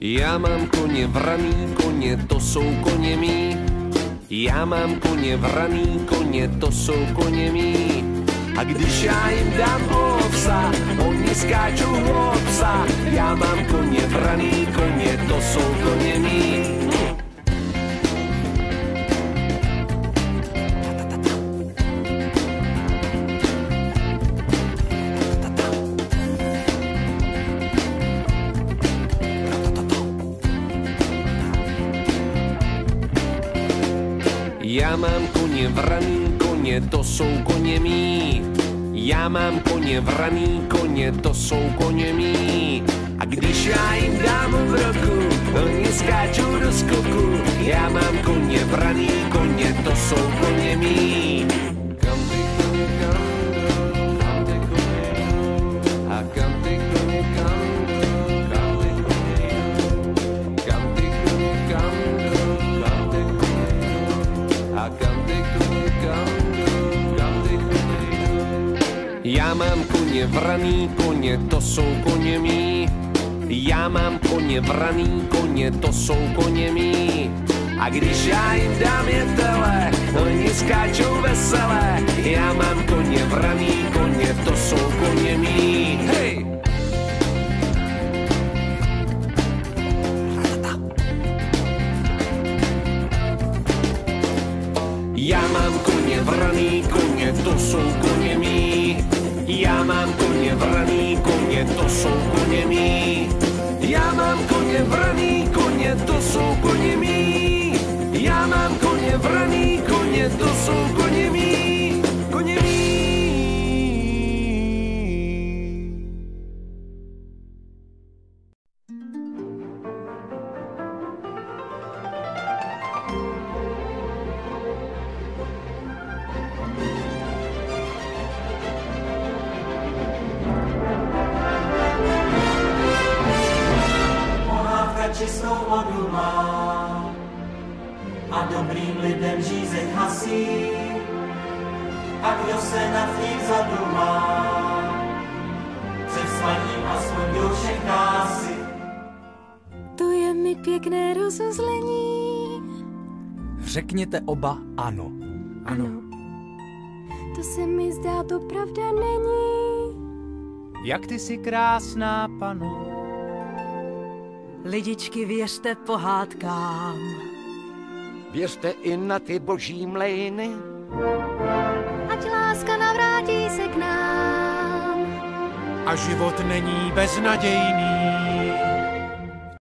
Já mám koně vraný, koně, to jsou koně mý. Já mám koně vraný, koně, to jsou koně mý. A když já jim dám ovsa, oni skáčou od psa. Já mám koně vraný, koně, to jsou koně mý. Já mám koně vraný, koně, to jsou koně mý. Já mám koně vraný, koně, to jsou koně mý. A když já jim dám v roku, oni skáčou do skoku. Já mám koně vraný, koně, to jsou koně mý. Kam ty koně, kam ty koně, a kam ty koně, kam ty koně, kam ty koně, kam ty koně, a kam ty koně, kam ty koně. Já mám koně vraný, koně, to jsou koně mý. Já mám koně vraný, koně, to jsou koně mý. A když já jim dám jetele, oni skáčou veselé. Já mám koně vraný, koně, to jsou koně mý. Hej! Já mám koně vraný, koně, to jsou koně mý. Já mám koně vraný, koně, to jsou koně mý. Já mám koně vraný, koně, to jsou koně mý. Já mám koně vraný, koně, to jsou koně mý. Koně mý. Čistou vodu má a dobrým lidem žízeň hasí. A kdo se nad tím zadumá, před spaním aspoň duše krásy. To je mi pěkné rozuzlení. Řekněte oba ano. Ano. To se mi zdá, to pravda není. Jak ty jsi krásná, pano. Lidičky, věřte pohádkám. Věřte i na ty boží mlejny. Ať láska navrátí se k nám. A život není beznadějný.